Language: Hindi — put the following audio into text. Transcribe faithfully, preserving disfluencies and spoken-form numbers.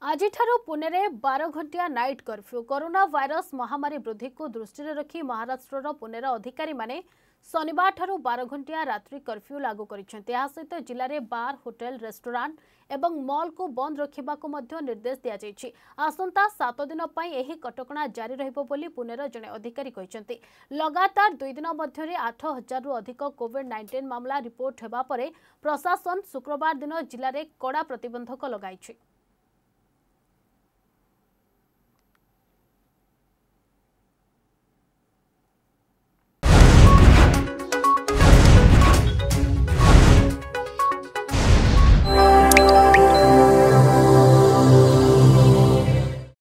आज पुणे में बारह घंटिया नाइट कर्फ्यू कोरोना वायरस महामारी वृद्धि को दृष्टि रखी महाराष्ट्र पुणेर अधिकारी माने शनिवार ठारू बारह घंटिया रात्रि कर्फ्यू लागू करिसेंते। या सहित जिले में बार होटेल रेस्टोरेंट एवं मॉल को बंद रखा निर्देश दिया जायछि। आसंता सात दिन पई एही कटकणा जारी रहिबो बोली पुणेर जने अधिकारी कहिसेंते। लगातार दुई दिन मध्यरे आठ हजार रु अधिक कोविड नाइंटीन मामला रिपोर्ट हेबा परे प्रशासन शुक्रवार दिन जिले में कड़ा प्रतिबंधक लगाइछि।